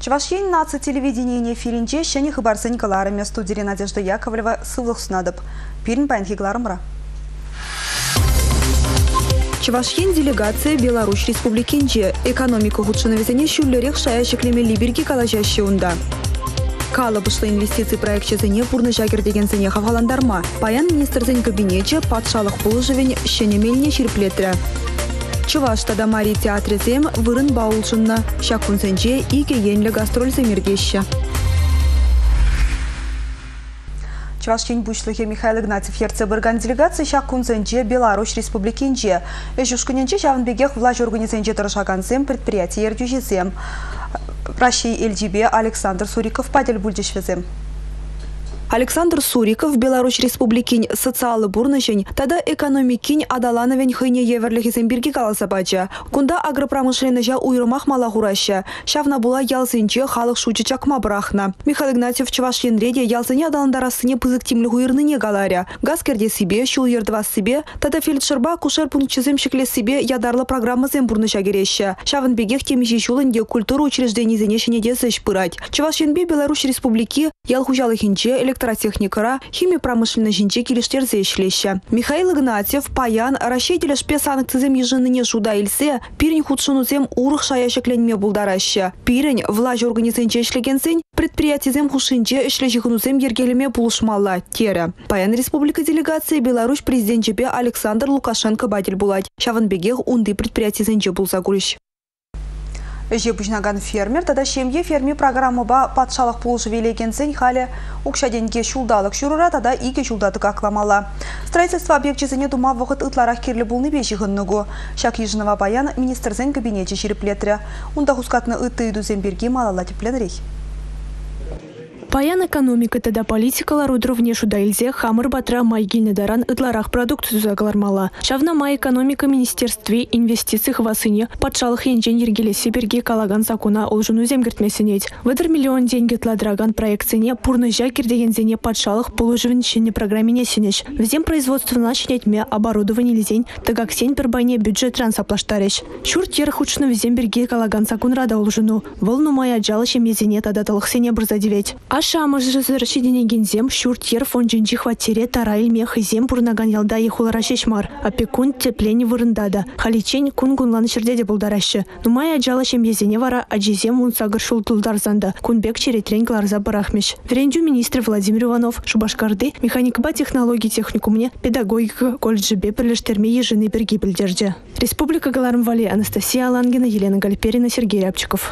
Чувашин наци телевидение филинче шәне хыбарсын каларыме студия Надежда Яковлева сывлық сунадып. Пирин паянхигларымра. Чувашин делегация Беларусь Республикинче экономика худшыновезене шүллерек шаяшеклеме либерги калажащи унда. Кала бұшлы инвестиции проектчезене пурны жагер деген зене хаваландарма. Паян министрзен кабинетче патшалық бұлжывен шенемеліне шерплетрі. Чувашта Марий театрезем вырын баулшынна, шакунсенче ике енлі гастроль земергеща. Чувашин бушлыхе Михаил Игнатьев ерцебырган делегация шакунсенче Беларусь Республикинче. Эшушкуненче шавынбегех власть организенче тұрышаганзем предприятие ердюжезем. Россия ЛДБ Александр Суриков падель бульдешвезем. Александр Суриков Беларусь Республикин социалы бурнышень, тада экономикин адалановен хыне еверлихизем бирги каласабача. Кунда агропромышленнежа уйрымах малагураща. Шавна була ялзенче халық шучичакма брахна. Михаил Игнатьев Чувашин реде ялзене адаландарасыне пызыктимлі хуйрныне галаря. Газкерде себе, шул ердвас себе, тада фельдшерба кушер пунктчезем шекле себе ядарлы программа зем бурныша кереща. Шавын бегех темижи шулынде культура учреждений зенешене дезыш пырать. Чувашинбе Беларусь Республики ялхужалыхинче электротехникара, химия промышленной жинче килиштерзе ишлеща. Михаил Игнатьев, паян, расчетели шпе санкцизем ежыныне жуда ильсе, пирень худшынузем урых шаяшекленме булдараща. Пирень власть организенче ишлегенсень, предприятизем хушинче ишлежихынузем ергелеме пулышмалла, тере. Паян республика делегации Беларусь президентчепе Александр Лукашенко батель булать. Шаванбегех унды предприятизенче булзагурищ. Жебужнаган фермер, тада шемге ферми программа ба патшалық пулыш велегенсен халі укшаденге шулдалық шурура, тада иге шулдатык акламала. Строительство объектчезене дума вақыт ытларах керлі булны бешіғыннығу. Шак ежінова баян министрзен кабинете шереплетрі. Унда хускатны ыты идузен берге малала тепленрей. Паян экономика тада политикалар удровне шуда илзе хамыр батра майгильны даран ытларах продукцию загалармала. Шавна май экономика министерстве инвестиций хвасыне патшалық енжен ергелесе берге калаган закона олжыну земгертмесенеть. Выдыр миллион деньги тладраган проекцине пурны жакер деген зене патшалық полужевенщине программине сенеш. Взем производство начинетьме оборудование лизень, тагак сень пербайне бюджет трансаплаштареш. Шур тер худшны взем берге калаган закон рада олжыну. Волну мая джалыше мезене тада талых сене брзадеветь. Шамыш разрешение гензем шуртер фонжинчи хватере тараил мех и зем пурнаган ялда и хуларашешмар. Опекун теплени вырындада. Халичень кунгунлан шердеде булдараще. Нумай аджала шемьезене вара аджизем унсагар шултулдарзанда. Кунбек черетрень гларза барахмеш. Веренджу министр Владимир Иванов Шубашкарды механикба технологии техникумне педагогика колледжбе прилештерме ежины берги бельдерже. Республика Галармвали Анастасия Алангина, Елена Гальперина, Сергей Рябчиков.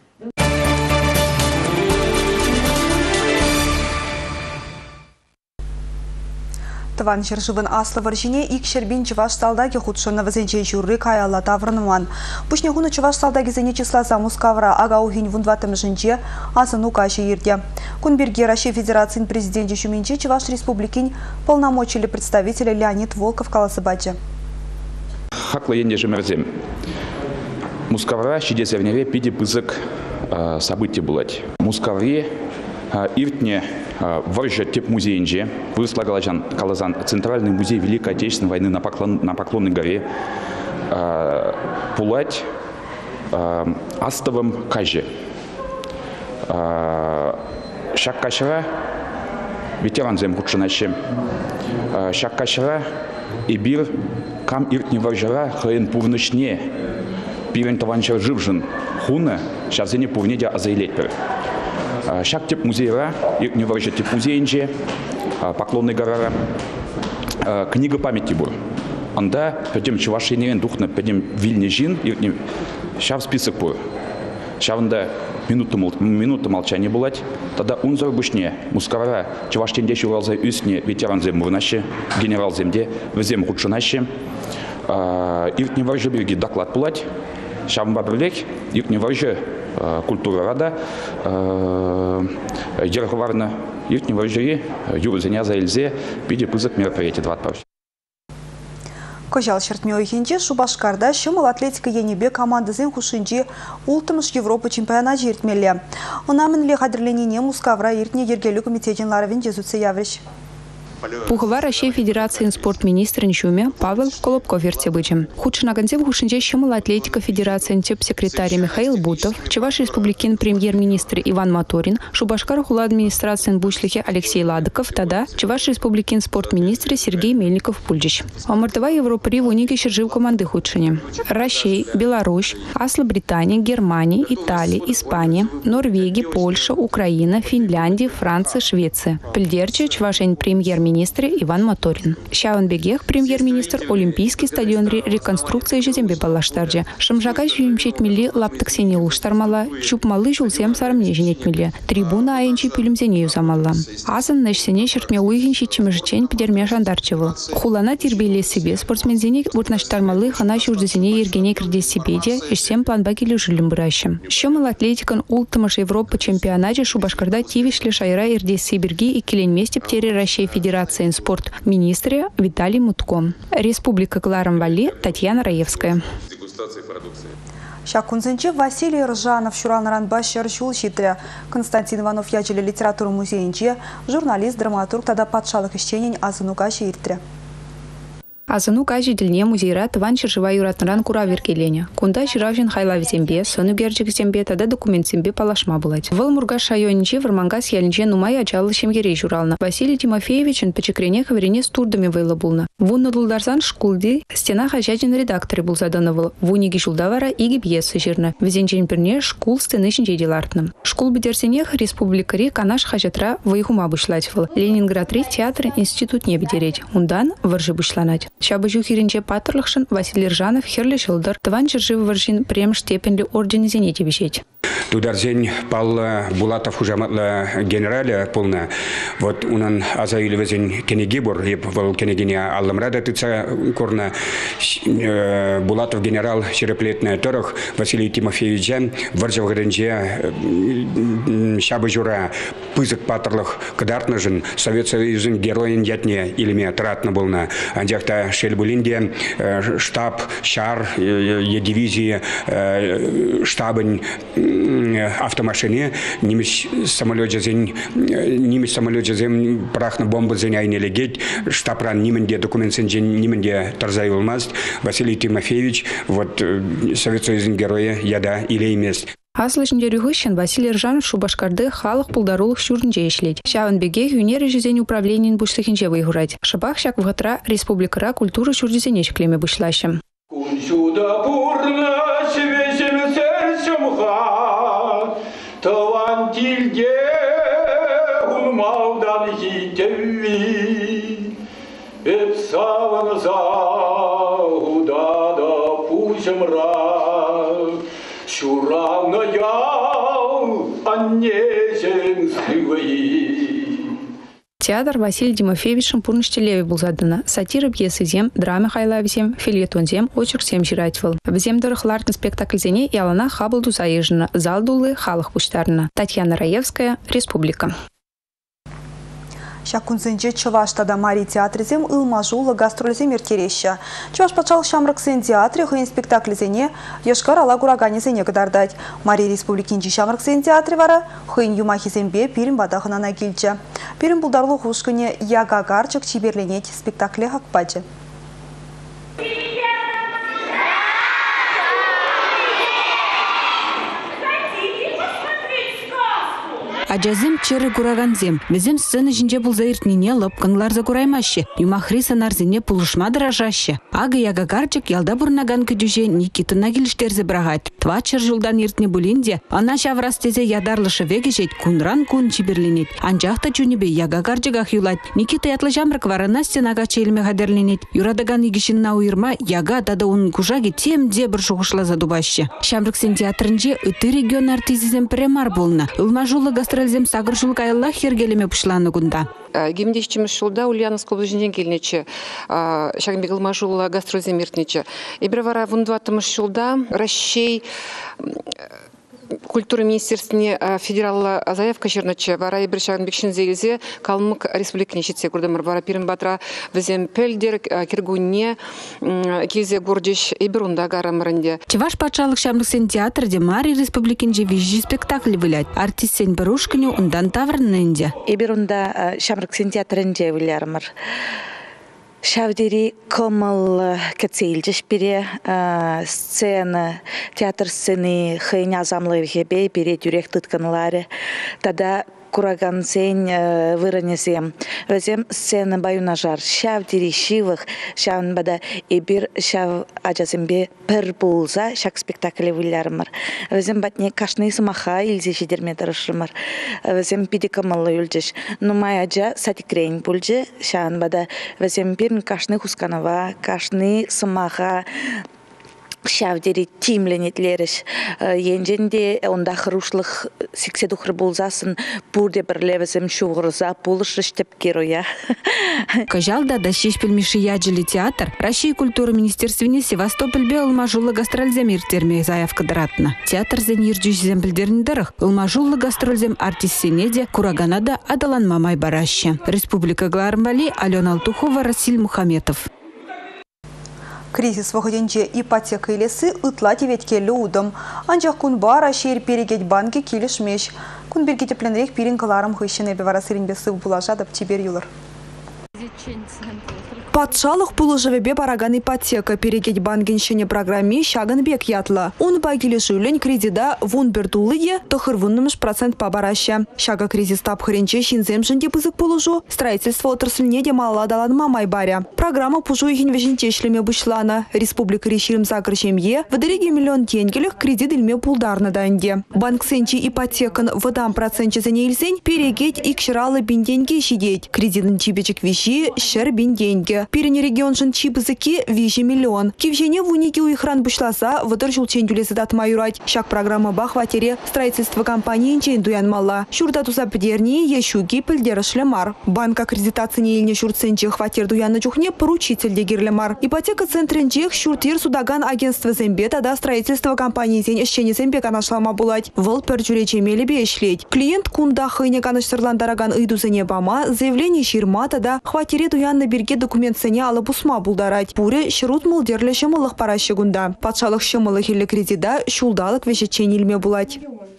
Тыван жыржывын аслы варжине ик шербин Чуваш салдаги худшынны візенчен журры каялла таврыныман. Пушне хуны Чуваш салдаги зене числа замускавра ага ухин вундватым жынче азыну каши ирде. Кунберге Россия Федерациян президенте Шуменче Чуваш Республикин полномочили представителя Леонид Волков каласыбачы. Хакла енде жемерзем. Мускавра щедезерневе пиде пызык событий булать. Мускавре иртне варжа теп музейнже, выросла Калазан, Центральный музей Великой Отечественной войны на Поклонной горе, пулать астовым каже. Шак кашера, ветеран зем худшинаще. Шак кашера и бир кам иртне варжара хаен пурнышне, пирен таванчер живжин хуна, шавзене пурнедя азайлетпер. Шак тип музея, не варжа тип музейнже, Поклонной горара, книга памяти бур. Анда пойдем Чувашинерен духна, пойдем Вильнежин, шав список бур. Шавында минута молчания булать, тогда унзор бушне, мускавара, Чувашинде шуралза үсне ветеран зем мурнаще, генерал земде, везем худшинаще, иртне варжа берги доклад булать, шавмба брлек, иртне варжа культура рада, дерговарна, иртнего жюри, юрзеня за Эльзе, пиде пызык мероприятия 20. Кожал шертмёй хинче Шубашкарда шумал атлетика енебе команды зен хушинче ултымыш Европа чемпионат жертмеле. Онамын ле хадерленіне Мускавра иртне ергелі комитетен ларовен жезутсе явриш. Пухова Россия Федерации спорт министрин Чуме Павел Колобков вертебычем. Худшина концеп хушинче щемала атлетика Федерации секретарь Михаил Бутов, Чуваш республикин премьер-министр Иван Моторин, Шубашкар хула администрации Бушлихе Алексей Ладыков, тогда Чуваш республикин спорт-министр Сергей Мельников-Пульчич. Омартова Европри в унике жив команды худшине. Россия, Беларусь, Асла Британия, Германия, Италия, Испания, Норвегия, Польша, Украина, Финляндия, Франция, Швеция. Пельдерчи Чувашень премьер-министр Иван Моторин. Шаванбегех премьер-министр Олимпийский стадион реконструкции Жезембе Балаштарджи. Шамжака жюмчет мили лаптаксене улштармала, чупмалы жулсем сарамне женет мили. Трибуна айнчи пюлемзене юзамала. Асан нэшсене шертме уйгенчи чимежечень пидерме жандарчевыл. Хулана тирбели себе спортсмензене буртнаштармалы хана шурдезене ергене крдес себеде, ишсем планбаки люжилем бращем. Щемал атлетикан ултымаш Европа чемпионате Шубашкарда тивишли шайра ирдес Сибирги и келенместе птери Россия Федерации спорт министре Виталий Мутко. Республика Кларам-Валли Татьяна Раевская. Шакунзенче Василий Ржанов, Шуралнаран Башер Шулшитре, Константин Иванов Ячели литературу музейнче, журналист, драматург, тогда подшалых ищенин Азанука Ширтре. Азану кажи дельне музейра тыван чержива юратнаран кура веркелене. Кунда чиравжин хайла зембе, сону берджик зембе, тогда документ зембе палашма булать. Выл мургаш шайониче, вармангас яльниче нумай ачалы шемгерей журална. Василий Тимофеевичен по чекрене хаверене с турдами вейла булна. Вунна дулдарсан шкулди, стена хачачин редакторы был задановал. Вуниги шулдавара иги пьесы жирна. Везенчен перне шкул стены делартным. Шкул бедерсенех республикари канаш хачатра выихума бушлачвал. Ленинград-3 театр институт не бедереть. Ундан варжи бушланать. Шабыжу хиринче патрлахшин Василий Ржанов херли шылдар. Тван чержив варжин прем штепенли орден зенете вещеть. Тударзень пал Булатов хужаматла генерали полна. Вот унан азаили везень кенегибор, ебал кенегиня Алламрада тыца корна Булатов генерал череплетная торох Василий Тимофеевич варжав гренже шабыжура пызык патрлах кадартнажин Совет Союзын героин ятне илиме тратна болна. Анжакта Шельбулинде штаб шар дивизии штабын автомашине немец самолет жезен прахна бомба зен айне легет штабран нименде документсен жен нименде тарзай болмаз. Василий Тимофеевич вот Совет Союзын героя яда или емес. Аслышын дерюгыщен Василий Ржанов Шубашкарды халық пулдарулых шурнже ишлеть. Шаванбеге юнер жезен управлениен бушлыхинче выиграть. Шабах шак вгатра республикара культуры шурдезенеч клеме бушлащем. Таван тилге улмаудан хитеви, эт саван заудада пучемра, шуравна яу аннезен сываи. Театр Василий Тимофеевичем Пурныштелеви был задана. Сатира пьесы зем, драма хайлавизем, фильетон зем, очерк зем жиратьвал. В земдорах лартный спектакль зене и алана хабалду заезжена. Залдулы халах пуштарна. Татьяна Раевская, Республика. Шакунзенче Чуваштада Марий театризем илмажула гастролизем иртереща. Чуваш пачал шамраксен театре хын спектаклизене Йошкар ала гураганизене гадардать. Марий республикинчи шамраксен театре вара хын юмахизембе пирим бадахынана килче. Пирим булдарлы хушкыне яга гарчык чиберленеть спектакле хакпаче. Аджазым черы кураганзем. Безем сцены жинже был заиртнине лапканлар закураймаще. Юмахриса нарзине пулышма дрожаще. Ага яга гарчик ялда бурнаган кыдюже Никита нагилиштерзе брагать. Тва чер жулдан иртне булинде. Ана шаврас тезе ядарлышы вегежет кунран кун чиберленет. Анжахта чунебе яга гарчигах юлать. Никита ятлы жамрак варана стенага челме гадерленет. Юрадаган игишин на уирма яга дада унын кужаги тем дебр шугышла задубаще. Шамрак сен театрынже ыты регион артизизем премар болна. Илмажулы гастролизем сагыржулык айла хергелеме пушланы гунда. Гимдещим шулда Ульяновского ближнего гельниче, шагбек илмажулы гастролизем иртниче. Ибравара вундватым шулда Рощей культура министерстве федерал заявка черноче вара бир шаган бекшин зелзе калмык республикне читсе курдамыр вара пирин батра везем пельдер киргунне кизе гордиш иберунда гарамрынде. Чеваш патшалык шамлыксен театрде Мари республикинже вижи спектакль вылять. Артист сен барушканю ундан таврнынде. Иберунда шамлыксен театрынде вылярмыр. Шавдери комал кацельдеш пере сцена, театр сцены хыйня замлывхебе пере дюрех тытканларе. Тада курагансен выранесем. Разем сцена баюнажар. Шавдери шивых, шавнбада эбир шав аджасембе пер булза, шак спектакле вылярмыр. Разем батне кашны сымаха илзе шедерметарышымыр. Разем пиди комал юльдеш. Нумай аджа сатикрейн булже, шавнбада разем пирн кашны хусканова, кашны сымаха, шавдери тимленетлериш. Енженде онда хырушлых сикседухры булзасын бурде бірлевізім шуғырза булыш тепкероя. Кажалда да шешпельмиши яджили театр России культуры министерствіне Севастопольбе ылмажулы гастрользем иртерме заявка дыратна. Театр зен ирдюшзем білдеріндіріх ылмажулы гастрользем артистсенеде Кураганада адалан мамай бараще. Республика Глармбали, Алена Алтухова, Расиль Мухаметов. Кризис вахыденче ипотека илесы ытла теветкелі удым. Анчах кун бара шер перегет банки келішмеш. Кун бергете пленрек пирин каларым хыщен эбе варасырин бесі булажадып тибер юлар. Патшалық пулыжывебе бараган ипотека перегет бангеншене программе шаган бек ятла. Он багили жюлень кредида вун бертулые, то хырвуннымыш процент побараща. Шага кризис тапхыренче шинзем жынде пызык пулыжу, строительство отрасльне де мала далан мамай баря. Программа пужу ихин вежентешлеме бушлана. Республика реширым закрычемье, в дореге миллион тенгелях кредит ильме пулдарна данде. Банк сенчи ипотекан выдам проценте за неильзень перегет икширалы бинденьге щидеть. Кредитын чипечек вещи шер бинденьге. Перене регион жын чипызыки вижи миллион. Кивжене в унике уихран бушласа выдыр жулчен дюлесыдат майурать. Шак программа бахватере строительство компании инчен дуян мала. Шурда туза пдерни ещуги пыльдера шлемар. Банк аккредитации неильне шурценче хватер дуян чухне поручитель дегирлемар. Ипотека центренчех шуртир судаган агентство зембе тада строительство компании зень ещене зембе канашлама булать. Вол перджурече мели бешлеть. Клиент кунда хыйне канаштырлан дараган ыйдузене бама заявление ширма тада хватере дуян на берге документ сене алып усма булдарать. Пуре шырут мулдерле шымылық парашы гунда. Патшалық шымылық хилі кредида шулдалық вешечен илме булать.